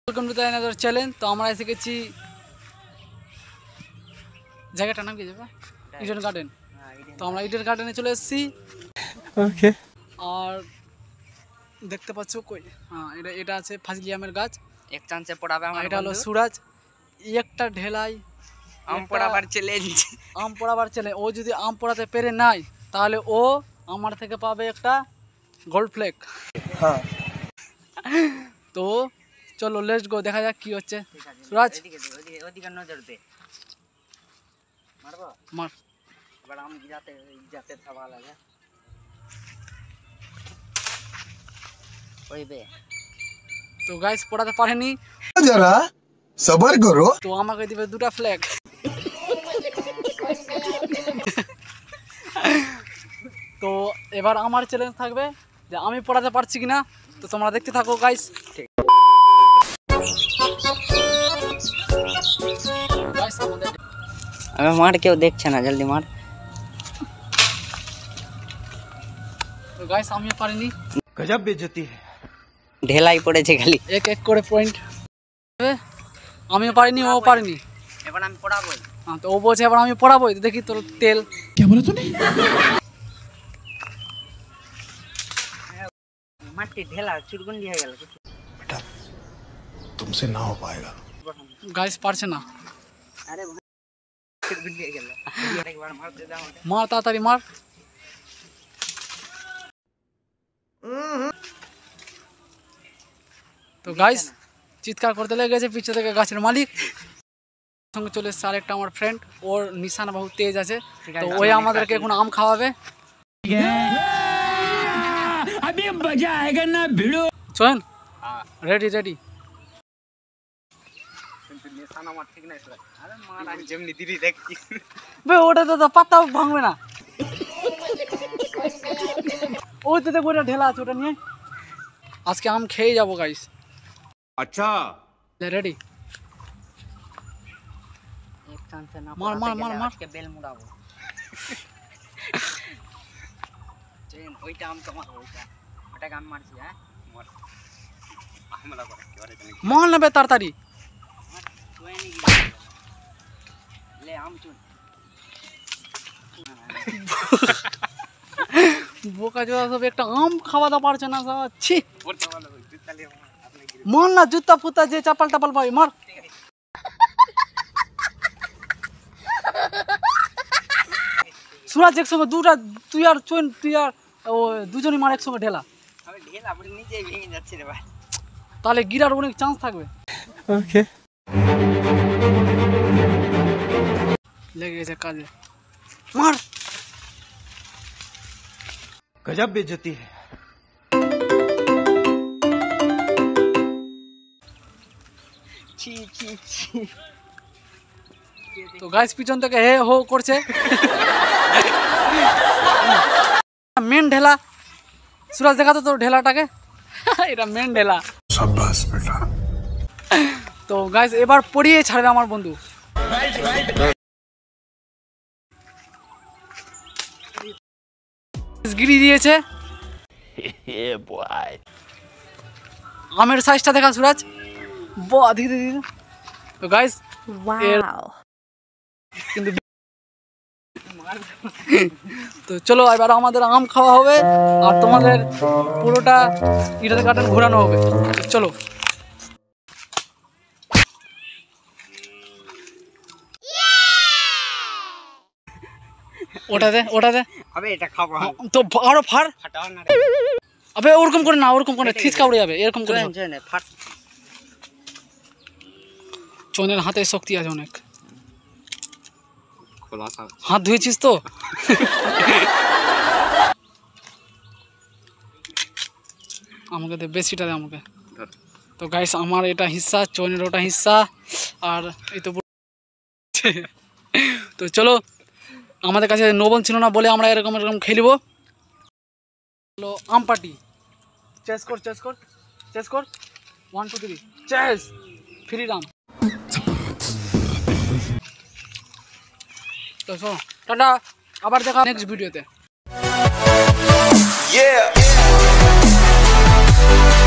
Welcome to the another challenge. তো আমরা এসে গেছি, জায়গাটার নাম কি যাবে? Eden Garden. তো আমরা ইডেন গার্ডেনে চলে এসেছি। ওকে। আর দেখতে পাচ্ছ কই, হ্যাঁ এটা আছে ফাজলি আমের গাছ। এক চান্সে পড়াবে আমার। এটা হলো সুরাজ। একটা ঢেলাই আম পড়াবার চ্যালেঞ্জ। আম পড়াবার চ্যালেঞ্জ। ও যদি আম পড়াতে পেরে নাই তাহলে ও আমার থেকে পাবে একটা গোল্ড ফ্লেক। হ্যাঁ, তো চলো লেটস গো, দেখা যাক কি হচ্ছে। সুরাজ ওদিকে নজর দে, মারবো মার। এবার আম গিরাতে যাতে সওয়াল আছে ওই বে। তো গাইস পড়াতে পারেনি, जरा सबर करो। তো আমাকে দিবে দুটা ফ্ল্যাগ। তো এবার আমার চ্যালেঞ্জ থাকবে যে আমি পড়াতে পারছি কিনা। তো তোমরা দেখতে থাকো গাইস। अबे मार, क्यों देखছে না, জলদি মার। তো গাইস আমি পারিনি, गजब बेइज्जती है। ঢেলাই পড়েছে খালি। এক এক করে পয়েন্ট। আমিও পারিনি, ও পারিনি। এবার আমি পড়াবো। হ্যাঁ, তো ও বলছে এবার আমি পড়াবো। দেখি তোর তেল। क्या बोला तूने? মাটি ঢেলা চুরগুন্ডি হয়ে গেল। बेटा तुमसे ना हो पाएगा। গাইস পারছে না। আরে চুরগুন্ডি হয়ে গেল। একবার মারতে দাও, মার তাড়াতাড়ি মার। তো গাইস চিৎকার করতে লেগে গেছে পিছু থেকে গাছের মালিক। সঙ্গে চলে এসছে আরেকটা আমার ফ্রেন্ড, ওর নিশানা বহুত তেজ আছে। তো ওই আমাদেরকে এখন আম খাওয়াবে। চলেন, রেডি রেডি। ওটা তো পাতাও ভাঙবে না। ওই তো দেখো ওটা ঢেলা আছে, ওটা নিয়ে আজকে আম খেয়ে যাবো গাইস। अच्छा রেডি, এক চান্সে না মার মার মার মার। আজকে বেল মুড়াবো। চেন ওইটা আম তোমার, ওটাকে আমি মারছি। হ্যাঁ মার, হামলা করে একেবারে মার নেবে তাড়াতাড়ি। লে আম চুন। বোকা জোড়া সব একটা আম খাওয়াতে পারছে না সব। ছি, মার না, জুতা ফুতা যে চাপাল টাপাল পাবি মার। সুরাজ একসঙ্গে দুটা, তুই আর চোন, তুই আর ও দুজনই মার একসঙ্গে ঢেলা। আমি ঢেলা পড়ে নিচেই ভেঙে যাচ্ছে রে ভাই। তাহলে গিরার অনেক চান্স থাকবে। ओके লেগে গেছে কাজে, মার। गजब बेइज्जती है। ছি ছি ছি। তো গাইস পিছন থেকে হে হো করছে। মেন ঢেলা। সুরাজ দেখাতো তোর ঢেলাটাকে। এটা মেন ঢেলা। शाबाश बेटा। তো গাইস এবার পড়িয়ে ছাড়বে আমার বন্ধু। গিরি দিয়েছে। আমের সাইজটা দেখা সুরাজ। ধীরে ধীরে। তো গাইস কিন্তু তো চলো এবার আমাদের আম খাওয়া হবে আর তোমাদের পুরোটা ইডেন গার্ডেন ঘোরানো হবে। তো চলো। ওটাতে ওটাতে আবে এটা খাবো তো আরো ফার। ফাটাও না রে। আবে ওরকম করে না, ওরকম করে ছিচকা উড়ে যাবে, এরকম করে। চলেন ফাট। চনের হাতে শক্তি আছে অনেক। খোলাসা হাত ধুয়েছিস তো? আমাকে দে, বেশিটা দে আমাকে। তো গাইস আমার এটা হিস্সা, চনের ওটা হিস্সা। আর এই তো তো চলো, আমাদের কাছে নোবল ছিল না বলে আমরা এরকম এরকম খেলব। চলো আম পার্টি। চেস কর চেস কর চেস কর, 1 2 3 চেস। ফ্রি রাম। তো শোনো, টাটা, আবার দেখা নেক্সট ভিডিওতে।